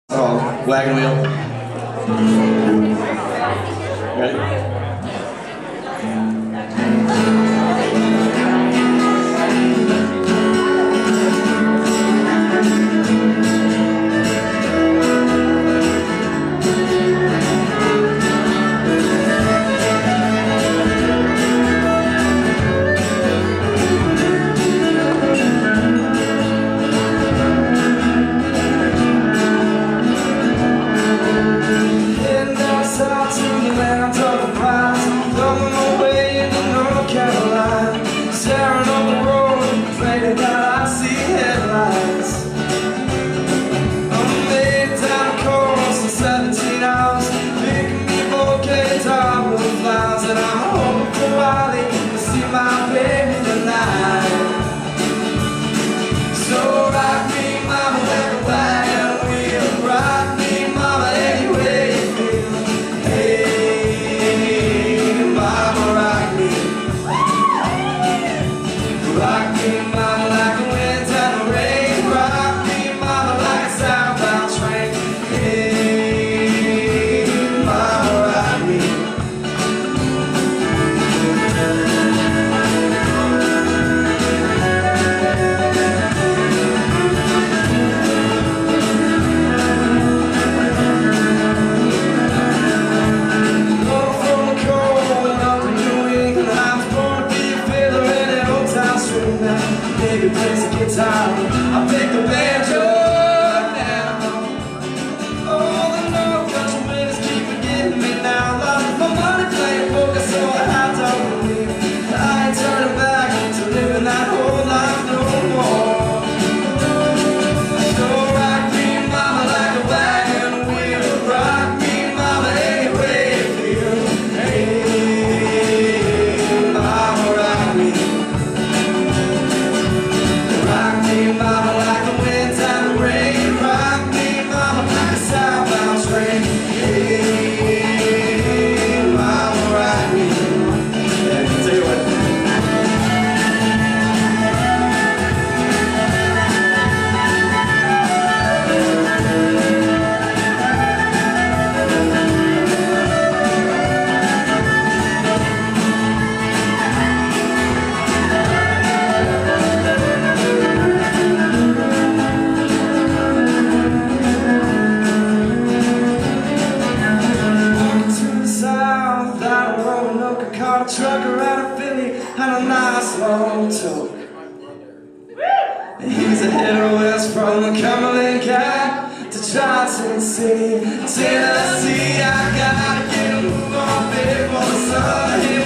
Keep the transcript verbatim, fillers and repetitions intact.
Oh, wagon wheel. Ready? I pick the banjo now. Oh, the North Country winds keep forgetting me now. Lost my money playing poker, so I don't believe I ain't turning back to living that whole life no more. So rock me, mama, like a wagon wheel. Rock me, mama, any way you feel. Hey, mama, rock me. Rock me, mama, like the winds and the rain. Rock me, mama, like a southbound train. Hey, mama, rock me. Yeah, tell you what. Caught a trucker out of Philly and a nice long toke. He's a header west from the McMillan guy to Johnson City, Tennessee. I gotta get a move on before the sun hits.